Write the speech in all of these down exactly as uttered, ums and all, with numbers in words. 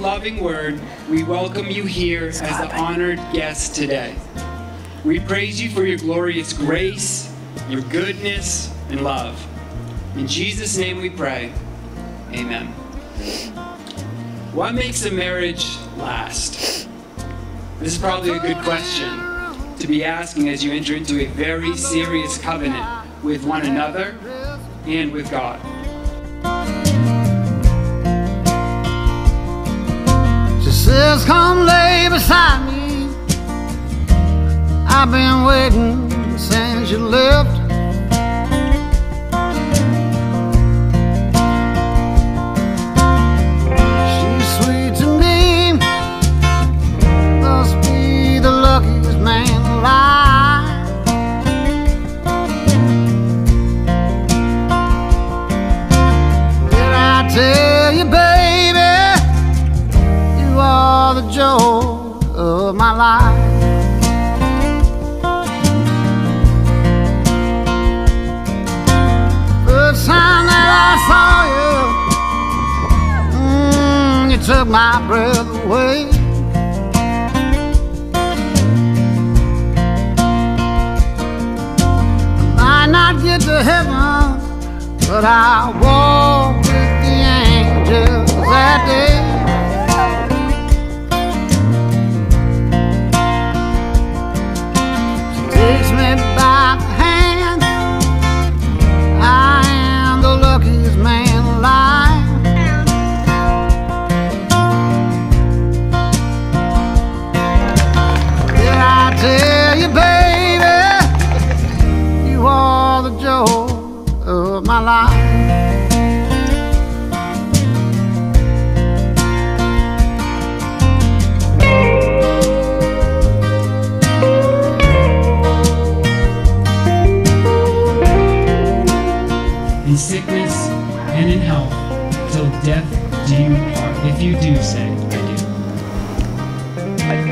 loving word, we welcome you here as the honored guest today. We praise you for your glorious grace, your goodness, and love. In Jesus' name we pray. Amen. What makes a marriage last? This is probably a good question to be asking as you enter into a very serious covenant with one another and with God. She says, come lay beside me. I've been waiting since you left. Of my life, first time that I saw you, mm, you took my breath away. I might not get to heaven, but I walk with the angels that day. Takes me by the hand. I am the luckiest man alive. Did I tell you, baby, you are the joy of my life? In sickness and in health, till death do you part. If you do say, I do.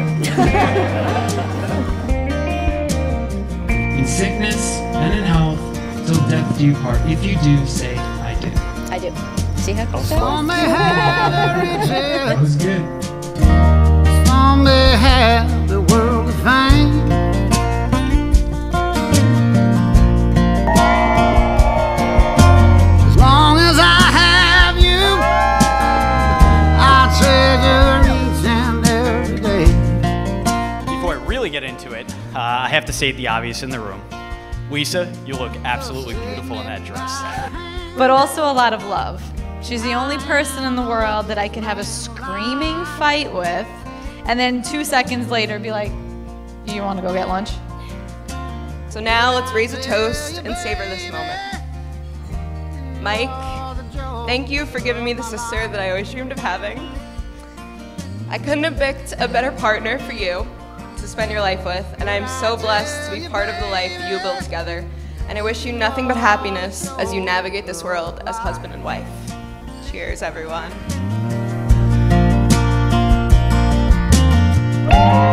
In sickness and in health, till death do you part. If you do say, I do. I do. See how close Some may have the riches, That was good. some may have the world of fame. Get into it, uh, I have to say the obvious in the room. Lisa, you look absolutely beautiful in that dress. But also a lot of love. She's the only person in the world that I can have a screaming fight with, and then two seconds later be like, you want to go get lunch? So now let's raise a toast and savor this moment. Mike, thank you for giving me the sister that I always dreamed of having. I couldn't have picked a better partner for you to spend your life with, and I am so blessed to be part of the life you built together, and I wish you nothing but happiness as you navigate this world as husband and wife. Cheers, everyone.